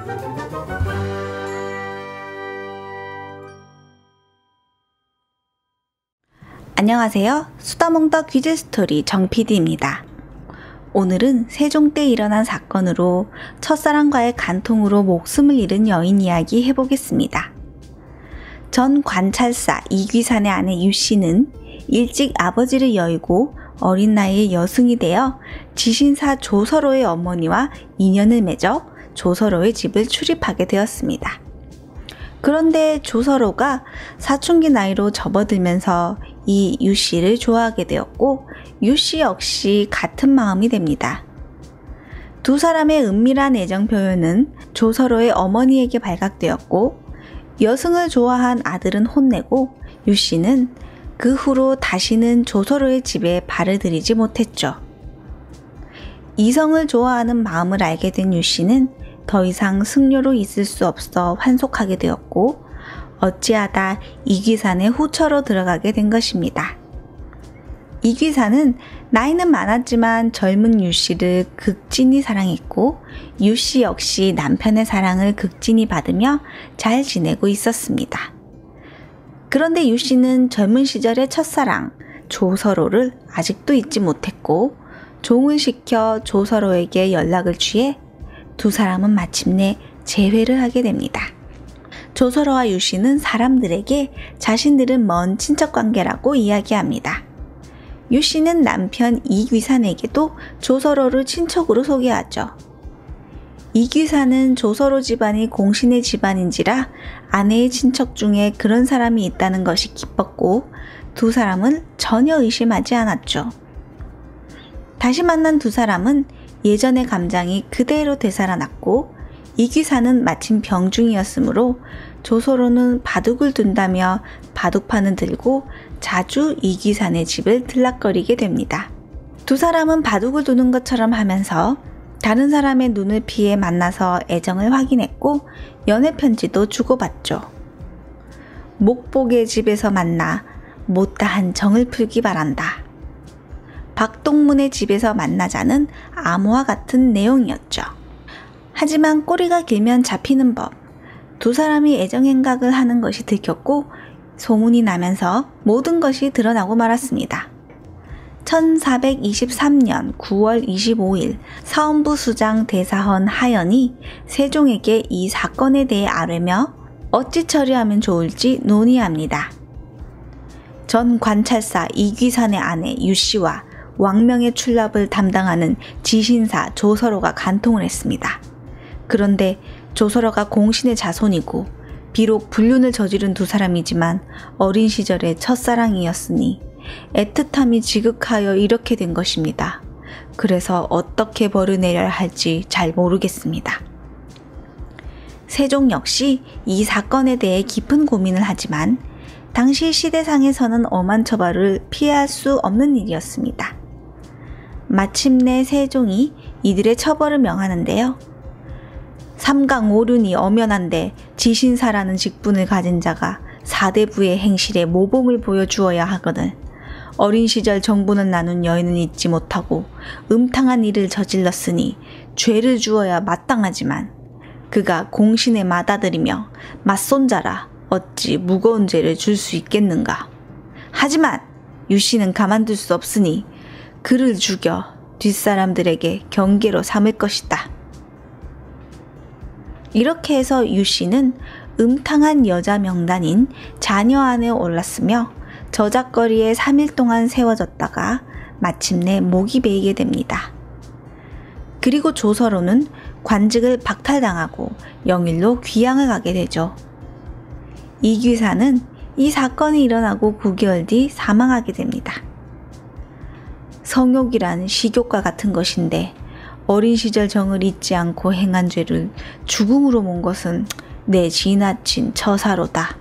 안녕하세요. 수다몽더 퀴즈 스토리 정PD입니다. 오늘은 세종 때 일어난 사건으로 첫사랑과의 간통으로 목숨을 잃은 여인 이야기 해보겠습니다. 전 관찰사 이귀산의 아내 유씨는 일찍 아버지를 여의고 어린 나이에 여승이 되어 지신사 조서로의 어머니와 인연을 맺어 조서로의 집을 출입하게 되었습니다. 그런데 조서로가 사춘기 나이로 접어들면서 이 유씨를 좋아하게 되었고 유씨 역시 같은 마음이 됩니다. 두 사람의 은밀한 애정 표현은 조서로의 어머니에게 발각되었고 여승을 좋아한 아들은 혼내고 유씨는 그 후로 다시는 조서로의 집에 발을 들이지 못했죠. 이성을 좋아하는 마음을 알게 된 유씨는 더 이상 승려로 있을 수 없어 환속하게 되었고 어찌하다 이귀산의 후처로 들어가게 된 것입니다. 이귀산은 나이는 많았지만 젊은 유씨를 극진히 사랑했고 유씨 역시 남편의 사랑을 극진히 받으며 잘 지내고 있었습니다. 그런데 유씨는 젊은 시절의 첫사랑 조서로를 아직도 잊지 못했고 종을 시켜 조서로에게 연락을 취해 두 사람은 마침내 재회를 하게 됩니다. 조서로와 유씨는 사람들에게 자신들은 먼 친척관계라고 이야기합니다. 유씨는 남편 이귀산에게도 조서로를 친척으로 소개하죠. 이귀산은 조서로 집안이 공신의 집안인지라 아내의 친척 중에 그런 사람이 있다는 것이 기뻤고 두 사람은 전혀 의심하지 않았죠. 다시 만난 두 사람은 예전의 감정이 그대로 되살아났고 이귀산은 마침 병중이었으므로 조서로는 바둑을 둔다며 바둑판을 들고 자주 이귀산의 집을 들락거리게 됩니다. 두 사람은 바둑을 두는 것처럼 하면서 다른 사람의 눈을 피해 만나서 애정을 확인했고 연애 편지도 주고받죠. 목복의 집에서 만나 못다한 정을 풀기 바란다. 박동문의 집에서 만나자는 암호와 같은 내용이었죠. 하지만 꼬리가 길면 잡히는 법. 두 사람이 애정행각을 하는 것이 들켰고 소문이 나면서 모든 것이 드러나고 말았습니다. 1423년 9월 25일 사헌부 수장 대사헌 하연이 세종에게 이 사건에 대해 아뢰며 어찌 처리하면 좋을지 논의합니다. 전 관찰사 이귀산의 아내 유씨와 왕명의 출납을 담당하는 지신사 조서로가 간통을 했습니다. 그런데 조서로가 공신의 자손이고 비록 불륜을 저지른 두 사람이지만 어린 시절의 첫사랑이었으니 애틋함이 지극하여 이렇게 된 것입니다. 그래서 어떻게 벌을 내려야 할지 잘 모르겠습니다. 세종 역시 이 사건에 대해 깊은 고민을 하지만 당시 시대상에서는 엄한 처벌을 피할 수 없는 일이었습니다. 마침내 세종이 이들의 처벌을 명하는데요. 삼강오륜이 엄연한데 지신사라는 직분을 가진 자가 사대부의 행실에 모범을 보여주어야 하거늘 어린 시절 정부는 나눈 여인은 잊지 못하고 음탕한 일을 저질렀으니 죄를 주어야 마땅하지만 그가 공신에 맏아들이며 맞손자라 어찌 무거운 죄를 줄 수 있겠는가. 하지만 유씨는 가만둘 수 없으니 그를 죽여 뒷사람들에게 경계로 삼을 것이다. 이렇게 해서 유씨는 음탕한 여자 명단인 자녀 안에 올랐으며 저작거리에 3일 동안 세워졌다가 마침내 목이 베이게 됩니다. 그리고 조서로는 관직을 박탈당하고 영일로 귀양을 가게 되죠. 이귀산은 이 사건이 일어나고 9개월 뒤 사망하게 됩니다. 성욕이란 식욕과 같은 것인데 어린 시절 정을 잊지 않고 행한 죄를 죽음으로 몬 것은 내 지나친 처사로다.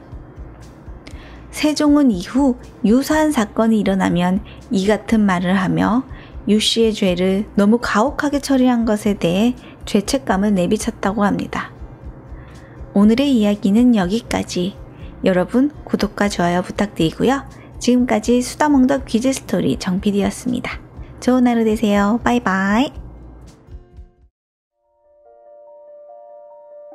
세종은 이후 유사한 사건이 일어나면 이 같은 말을 하며 유씨의 죄를 너무 가혹하게 처리한 것에 대해 죄책감을 내비쳤다고 합니다. 오늘의 이야기는 여기까지. 여러분 구독과 좋아요 부탁드리고요. 지금까지 수다몽더 퀴즈 스토리 정PD였습니다. 좋은 하루 되세요. 바이바이.